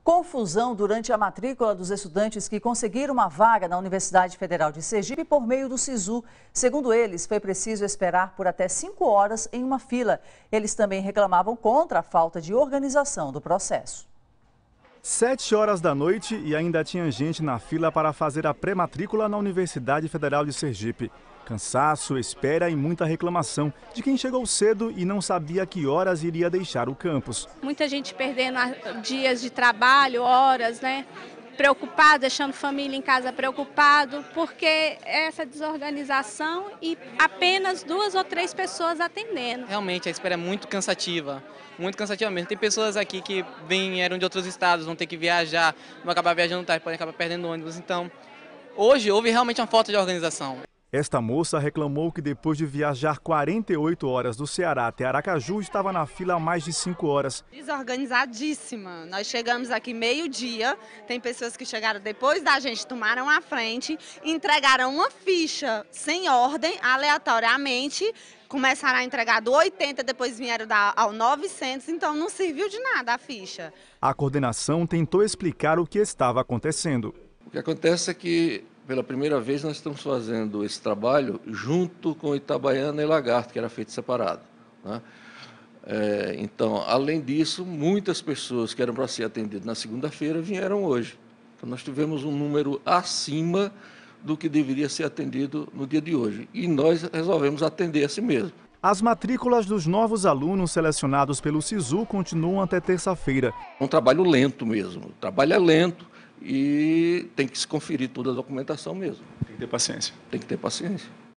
Confusão durante a matrícula dos estudantes que conseguiram uma vaga na Universidade Federal de Sergipe por meio do SISU. Segundo eles, foi preciso esperar por até 5 horas em uma fila. Eles também reclamavam contra a falta de organização do processo. 7 horas da noite e ainda tinha gente na fila para fazer a pré-matrícula na Universidade Federal de Sergipe. Cansaço, espera e muita reclamação de quem chegou cedo e não sabia que horas iria deixar o campus. Muita gente perdendo dias de trabalho, horas, né? Preocupado, deixando família em casa preocupado, porque essa desorganização e apenas 2 ou 3 pessoas atendendo. Realmente a espera é muito cansativa mesmo. Tem pessoas aqui que vieram de outros estados, vão ter que viajar, vão acabar viajando tarde, podem acabar perdendo ônibus. Então, hoje houve realmente uma falta de organização. Esta moça reclamou que depois de viajar 48 horas do Ceará até Aracaju, estava na fila há mais de 5 horas. Desorganizadíssima. Nós chegamos aqui meio-dia, tem pessoas que chegaram depois da gente, tomaram a frente, entregaram uma ficha sem ordem, aleatoriamente, começaram a entregar do 80, depois vieram ao 900, então não serviu de nada a ficha. A coordenação tentou explicar o que estava acontecendo. O que acontece é que, pela primeira vez, nós estamos fazendo esse trabalho junto com Itabaiana e Lagarto, que era feito separado, né? Então, além disso, muitas pessoas que eram para ser atendidas na segunda-feira vieram hoje. Então, nós tivemos um número acima do que deveria ser atendido no dia de hoje. E nós resolvemos atender assim mesmo. As matrículas dos novos alunos selecionados pelo SISU continuam até terça-feira. É um trabalho lento mesmo. O trabalho é lento. E tem que se conferir toda a documentação mesmo. Tem que ter paciência. Tem que ter paciência.